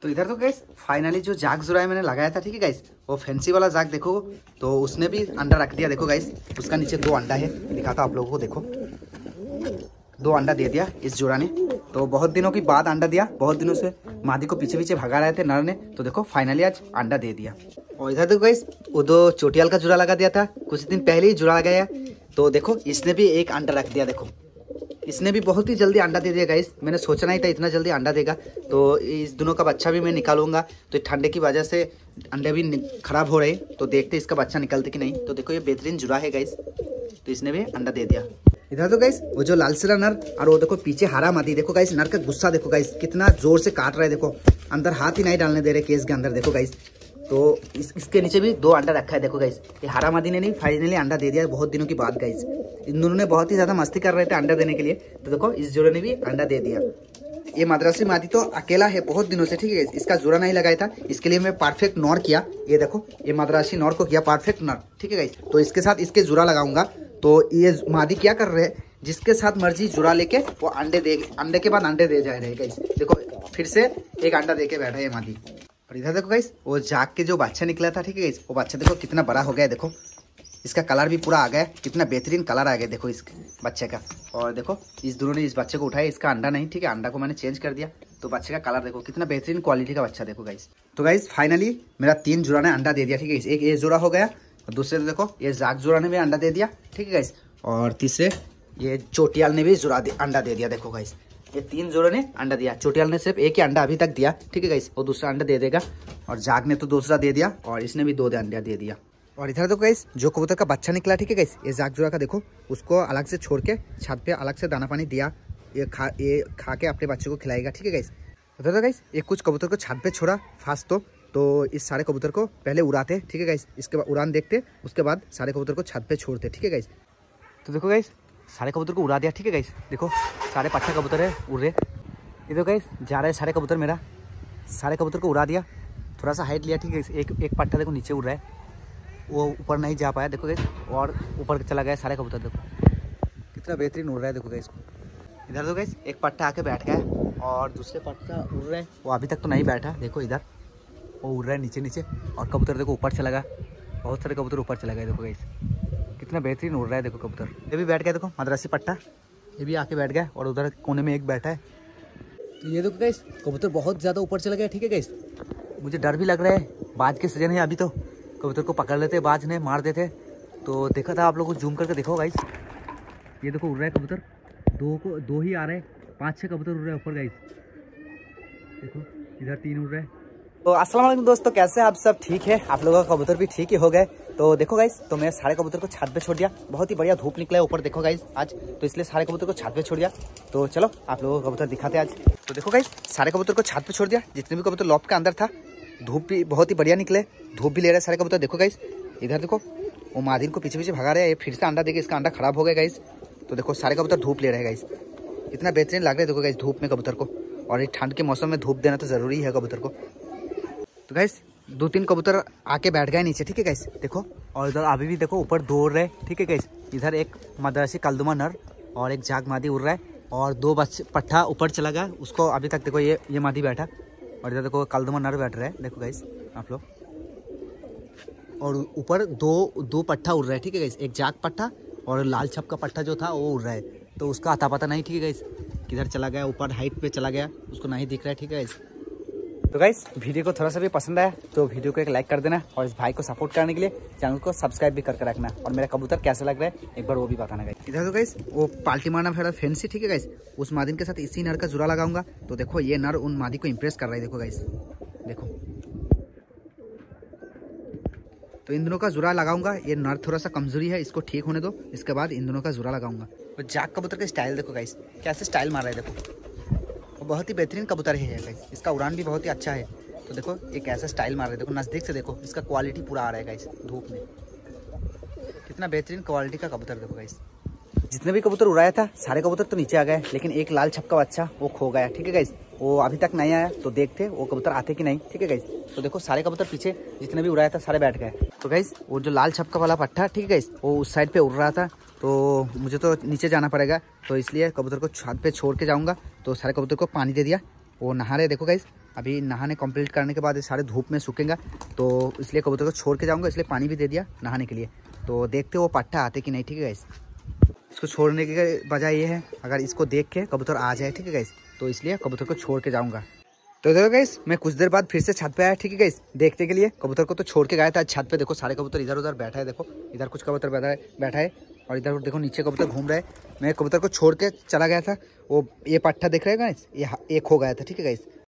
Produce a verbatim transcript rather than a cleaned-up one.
तो इधर तो गाइस फाइनली जो जाग जुराई मैंने लगाया था, ठीक है गाइस, वो फैंसी वाला जाग देखो, तो उसने भी अंडा रख दिया। देखो गाइस, उसका नीचे दो अंडा है, दिखाता आप लोगों को। देखो दो अंडा दे दिया इस जोड़ा ने। तो बहुत दिनों के बाद अंडा दिया, बहुत दिनों से मादी को पीछे पीछे भगा रहे थे नर ने, तो देखो फाइनली आज अंडा दे दिया। और इधर देखो गाइस, वो दो चोटियाल का जुड़ा लगा दिया था, कुछ दिन पहले ही जुड़ा लगाया, तो देखो इसने भी एक अंडा रख दिया। देखो इसने भी बहुत ही जल्दी अंडा दे दिया गाइस, मैंने सोचा नहीं था इतना जल्दी अंडा देगा। तो इस दोनों का बच्चा भी मैं निकालूंगा, तो ठंडे की वजह से अंडे भी खराब हो रहे, तो देखते इसका बच्चा निकलते कि नहीं। तो देखो ये बेहतरीन जुड़ा है गाइस, तो इसने भी अंडा दे दिया। इधर तो गाइस वो जो लालसिरा नर और वो देखो पीछे हरा मादी, देखो गाइस नर का गुस्सा देखो गाइस, कितना जोर से काट रहा है। देखो अंदर हाथ ही नहीं डालने दे रहे केस के अंदर। देखो गाइस, तो इस, इसके नीचे भी दो अंडा रखा है। देखो गाइस, ये हरा मादी ने नहीं फाइनली अंडा दे दिया बहुत दिनों की बाद गाइस। इन दोनों ने बहुत ही ज्यादा मस्ती कर रहे थे अंडा देने के लिए, तो देखो इस जोड़े ने भी अंडा दे दिया। ये मद्रासी मादी तो अकेला है बहुत दिनों से, ठीक है। इसका जोड़ा नहीं लगाया था, इसके लिए मैं परफेक्ट नॉर किया। ये देखो ये मद्रासी नॉर को किया परफेक्ट नॉर, ठीक है गाइस। तो इसके साथ इसके जोड़ा लगाऊंगा। तो ये मादी क्या कर रहे हैं, जिसके साथ मर्जी जुड़ा लेके वो अंडे दे, अंडे के बाद अंडे दे जा रहे गाइस। देखो फिर से एक अंडा दे के बैठा है ये मादी। और इधर देखो गाइस, वो जाग के जो बच्चा निकला था, ठीक है गाइस, वो बच्चा देखो कितना बड़ा हो गया। देखो इसका कलर भी पूरा आ गया, कितना बेहतरीन कलर आ गया देखो इस बच्चे का। और देखो इस दोनों ने इस बच्चे को उठाया, इसका अंडा नहीं, ठीक है, अंडा को मैंने चेंज कर दिया। तो बच्चे का कलर देखो कितना बेहतरीन क्वालिटी का बच्चा देखो गाइस। तो गाइस फाइनली मेरा तीन जोड़ा ने अंडा दे दिया, ठीक है। एक ये जोड़ा हो गया, और दूसरे देखो ये जाग जोड़ा ने भी अंडा दे दिया, ठीक है गाइस। और तीसरे ये चोटियाल ने भी जोड़ा अंडा दे दिया। देखो गाइस ये तीन जोड़ों ने अंडा दिया। चोटियाल ने सिर्फ एक ही अंडा अभी तक दिया, ठीक है गाइस, वो दूसरा अंडा दे देगा। और जाग ने तो दूसरा दे दिया, और इसने भी दो अंडा दे दिया। और इधर देखो गाइस, जो कबूतर का बच्चा निकला, ठीक है गाइस, ये जाग जोड़ा का देखो, उसको अलग से छोड़ के छत पे अलग से दाना पानी दिया। ये खा ये खा के अपने बच्चे को खिलाएगा, ठीक है गाइस। उधर तो गाइस एक कुछ कबूतर को छत पे छोड़ा फास्ट, तो तो इस सारे कबूतर को पहले उड़ाते, ठीक है गाइस, इसके बाद उड़ान देखते, उसके बाद सारे कबूतर को छत पे छोड़ते, ठीक है गाइस। तो देखो गाइस सारे कबूतर को उड़ा दिया, ठीक है गाइस। देखो सारे पट्टा कबूतर है उड़ रहे, ये देखो गाइस जा रहा है सारे कबूतर मेरा, सारे कबूतर को उड़ा दिया, थोड़ा सा हाइट लिया, ठीक है। एक एक पट्टा देखो नीचे उड़ रहा है, वो ऊपर नहीं जा पाया देखो गाइस, और ऊपर चला गया सारे कबूतर। देखो कितना बेहतरीन उड़ रहा है देखो गाइस। इधर तो गाइस एक पट्टा आके बैठ गया, और दूसरे पट्टा उड़ रहे हैं, वो अभी तक तो नहीं बैठा। देखो इधर वो उड़ रहा है नीचे नीचे, और कबूतर देखो ऊपर चला गया, बहुत सारे कबूतर ऊपर चला गए। देखो गाइस कितना बेहतरीन उड़ रहा है देखो कबूतर। ये भी बैठ गया देखो मद्रासी पट्टा, ये भी आके बैठ गया, और उधर कोने में एक बैठा है। तो ये देखो गाइस कबूतर बहुत ज़्यादा ऊपर चला गया, ठीक है गाइस। मुझे डर भी लग रहा है, बाज के सीजन है अभी, तो कबूतर को पकड़ लेते, बाज ने मार देते। तो देखा था आप लोगों को, जूम करके देखो गाइस, ये देखो उड़ रहा है कबूतर, दो को दो ही आ रहे हैं, पाँच छः कबूतर उड़ रहे हैं ऊपर गाइस। देखो इधर तीन उड़ रहे हैं। तो अस्सलाम वालेकुम दोस्तों, कैसे आप सब? ठीक है, आप लोगों का कबूतर भी ठीक ही हो गए। तो देखो गाइस, तो मैं सारे कबूतर को छत पे छोड़ दिया, बहुत ही बढ़िया धूप निकला है ऊपर देखो गाइस आज, तो इसलिए सारे कबूतर को छत पे छोड़ दिया। तो चलो आप लोगों को कबूतर दिखाते आज। तो देखो गाइस सारे कबूतर को छत पे छोड़ दिया, जितने भी कबूतर लॉफ्ट के अंदर था। धूप भी बहुत ही बढ़िया निकले, धूप भी ले रहे सारे कबूतर। देखो गाइस इधर देखो वो मादिन को पीछे पीछे भगा रहे हैं, फिर से अंडा देके इसका अंडा खराब हो गया गाइस। तो देखो सारे कबूतर धूप ले रहे हैं गाइस, इतना बेहतरीन लग रहा है देखो गाइस धूप में कबूतर को, और ये ठंड के मौसम में धूप देना तो जरूरी है कबूतर को। तो गाइस दो तीन कबूतर आके बैठ गए नीचे, ठीक है गाइस देखो। और इधर अभी भी देखो ऊपर दो उड़ रहे, ठीक है गाइस। इधर एक मद्रासी कलदुमा नर और एक जाग मादी उड़ रहा है, और दो बच्चे पट्टा ऊपर चला गया, उसको अभी तक देखो ये ये मादी बैठा, और इधर देखो कलदुमा नर बैठ रहा है देखो गाइस आप लोग। और ऊपर दो दो पट्टा उड़ रहा है, ठीक है गाइस, एक जाग पट्टा और लाल छप का पट्टा जो था वो उड़ रहा है, तो उसका अता पता नहीं, ठीक है गाइस, किधर चला गया, ऊपर हाइट पे चला गया, उसको नहीं दिख रहा है, ठीक है गाइस। तो गाइस वीडियो को थोड़ा सा भी पसंद आया तो वीडियो को एक लाइक कर देना, और इस भाई को सपोर्ट करने के लिए चैनल को सब्सक्राइब भी करके रखना, और मेरा कबूतर कैसा लग रहा है एक बार वो भी बताना गाइस। इधर तो गाइस वो पाल्टी मारना फेरा फैंसी, ठीक है गाइस, उस मादिन के साथ इसी नर का जुड़ा लगाऊंगा। तो देखो ये नर उन मादी को इंप्रेस कर रहा है देखो गाइस, देखो। तो इन दोनों का जुड़ा लगाऊंगा, ये नर थोड़ा सा कमजोरी है, इसको ठीक होने दो, इसके बाद इन दोनों का जुड़ा लगाऊंगा। तो जाग कबूतर का स्टाइल देखो गाइस, कैसे स्टाइल मार रहा है देखो, बहुत ही बेहतरीन कबूतर है गाइस, इसका उड़ान भी बहुत ही अच्छा है। तो देखो ये कैसा स्टाइल मार रहा है, देखो नज़दीक से देखो, इसका क्वालिटी पूरा आ रहा है गाइस धूप में, कितना बेहतरीन क्वालिटी का कबूतर देखो गाइस। जितने भी कबूतर उड़ाया था सारे कबूतर तो नीचे आ गए, लेकिन एक लाल छप का बच्चा वो खो गया, ठीक है गाइस, वो अभी तक नहीं आया, तो देखते वो कबूतर आते कि नहीं, ठीक है गाइस। तो देखो सारे कबूतर पीछे जितने भी उड़ाया था सारे बैठ गए। तो गाइस वो जो लाल छपका वाला पट्टा, ठीक है गाइस, वो उस साइड पे उड़ रहा था, तो मुझे तो नीचे जाना पड़ेगा, तो इसलिए कबूतर को छत पे छोड़ के जाऊंगा। तो सारे कबूतर को पानी दे दिया, वो नहा रहे देखो गाइस, अभी नहाने कंप्लीट करने के बाद ये सारे धूप में सूखेंगे, तो इसलिए कबूतर को छोड़ के जाऊँगा, इसलिए पानी भी दे दिया नहाने के लिए। तो देखते वो पट्टा आते कि नहीं, ठीक है गाइस। इसको छोड़ने की वजह ये है, अगर इसको देख के कबूतर आ जाए, ठीक है गाइस, तो इसलिए कबूतर को छोड़ के जाऊँगा। तो देखो गाइस, मैं कुछ देर बाद फिर से छत पे आया, ठीक है गाइस, देखने के लिए। कबूतर को तो छोड़ के गया था छत पे। देखो सारे कबूतर इधर उधर बैठा है, देखो इधर कुछ कबूतर बैठा है बैठा है और इधर देखो नीचे कबूतर घूम रहे हैं। मैं कबूतर को छोड़ के चला गया था, वो ये पट्टा देख रहे हैं गाइस, ये एक हो गया था, ठीक है गाइस।